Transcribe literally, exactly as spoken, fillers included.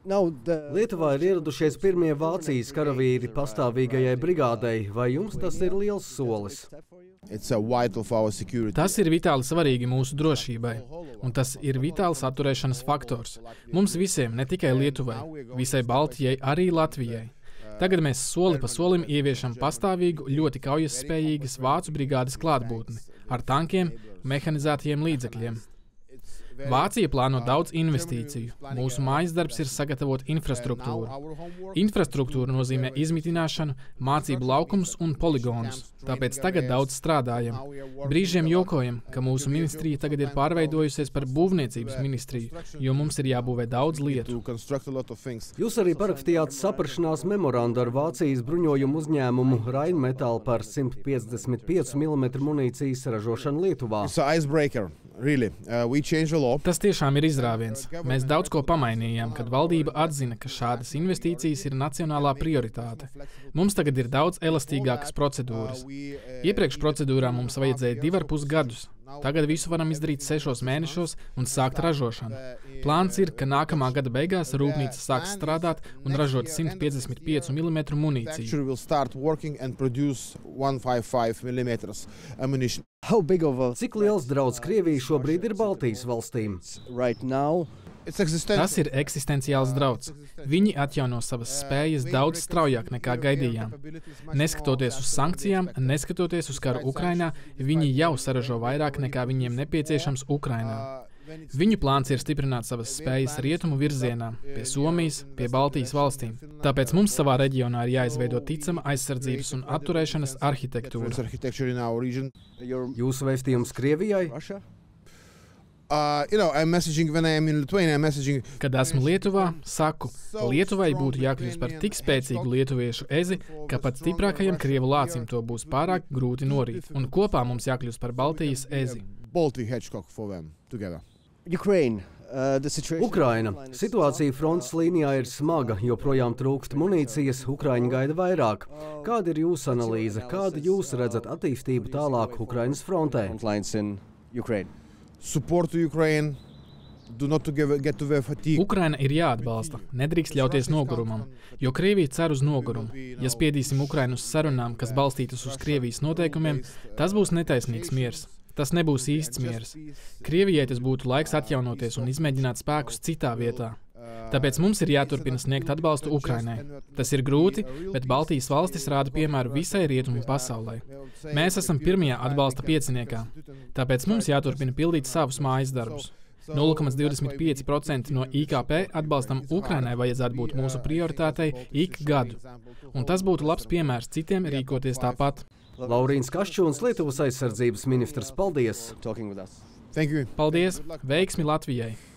Lietuvā ir ieradušies pirmie Vācijas karavīri pastāvīgajai brigādei. Vai jums tas ir liels solis? Tas ir vitāli svarīgi mūsu drošībai, un tas ir vitāls atturēšanas faktors. Mums visiem, ne tikai Lietuvai, visai Baltijai, arī Latvijai. Tagad mēs soli pa solim ieviešam pastāvīgu, ļoti kaujas-spējīgas vācu brigādes klātbūtni ar tankiem, mehanizētajiem līdzekļiem. Vācija plāno daudz investīciju. Mūsu mājas darbs ir sagatavot infrastruktūru. Infrastruktūra nozīmē izmitināšanu, mācību laukumus un poligonus. Tāpēc tagad daudz strādājam. Brīžiem jokojam, ka mūsu ministrija tagad ir pārveidojusies par būvniecības ministriju, jo mums ir jābūvē daudz lietu. Jūs arī parakstījāt saprašanās memorandu ar Vācijas bruņojumu uzņēmumu Rheinmetall par simt piecdesmit piecu milimetru munīcijas ražošanu Lietuvā. Really. Uh, we changed a lot. Tas tiešām ir izrāviens. Mēs daudz ko pamainījām, kad valdība atzina, ka šādas investīcijas ir nacionālā prioritāte. Mums tagad ir daudz elastīgākas procedūras. Iepriekš procedūrā mums vajadzēja divi ar pus gadus. Tagad visu varam izdarīt sešos mēnešos un sākt ražošanu. Plāns ir, ka nākamā gada beigās rūpnīca sāks strādāt un ražot simt piecdesmit piecu milimetru munīciju. Cik liels draudz Krievija šobrīd ir Baltijas valstīm? Tas ir eksistenciāls drauds. Viņi atjauno savas spējas daudz straujāk nekā gaidījām. Neskatoties uz sankcijām, neskatoties uz karu Ukrainā, viņi jau saražo vairāk nekā viņiem nepieciešams Ukrainā. Viņu plāns ir stiprināt savas spējas rietumu virzienā, pie Somijas, pie Baltijas valstīm. Tāpēc mums savā reģionā ir jāizveido ticama aizsardzības un atturēšanas arhitektūra. Jūsu vēstījums Krievijai? Uh, you know, I'm messaging when I am in Lithuania, I'm messaging... Kad esmu Lietuvā, saku, Lietuvai būtu jākļūst par tik spēcīgu lietuviešu ezi, ka pat stiprākajam krievu lācim to būs pārāk grūti norīt. Un kopā mums jākļūst par Baltijas ezi. Ukraine. Ukraina. Situācija frontes līnijā ir smaga, joprojām trūkst munīcijas, Ukraiņi gaida vairāk. Kāda ir jūsu analīze? Kādu jūs redzat attīstību tālāk Ukrainas frontē? Ukraina ir jāatbalsta, nedrīkst ļauties nogurumam, jo Krievija cer uz nogurumu. Ja spiedīsim Ukrainu uz sarunām, kas balstītas uz Krievijas noteikumiem, tas būs netaisnīgs miers. Tas nebūs īsts miers. Krievijai tas būtu laiks atjaunoties un izmēģināt spēkus citā vietā. Tāpēc mums ir jāturpina sniegt atbalstu Ukrainai. Tas ir grūti, bet Baltijas valstis rāda piemēru visai rietumu pasaulē. Mēs esam pirmajā atbalsta pieciniekā. Tāpēc mums jāturpina pildīt savus mājas darbus. nulle komats divdesmit pieci procenti no I K P atbalstam Ukrainai vajadzētu būt mūsu prioritātei ik gadu. Un tas būtu labs piemērs citiem rīkoties tāpat. Laurīns Kaščūns, Lietuvas aizsardzības ministrs, paldies! Paldies! Veiksmi Latvijai!